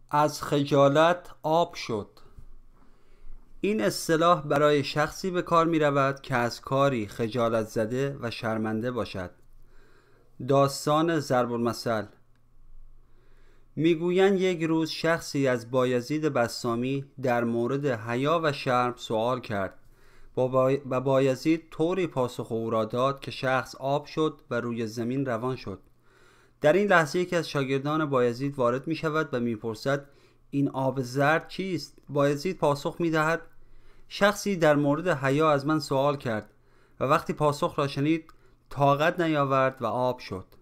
از خجالت آب شد. این اصطلاح برای شخصی به کار می رود که از کاری خجالت زده و شرمنده باشد. داستان ضرب المثل. میگویند یک روز شخصی از بایزید بسطامی در مورد حیا و شرم سوال کرد و بایزید طوری پاسخ او را داد که شخص آب شد و روی زمین روان شد. در این لحظه یکی از شاگردان بایزید وارد می شود و می پرسد این آب زرد چیست؟ بایزید پاسخ می دهد شخصی در مورد حیا از من سوال کرد و وقتی پاسخ را شنید طاقت نیاورد و آب شد.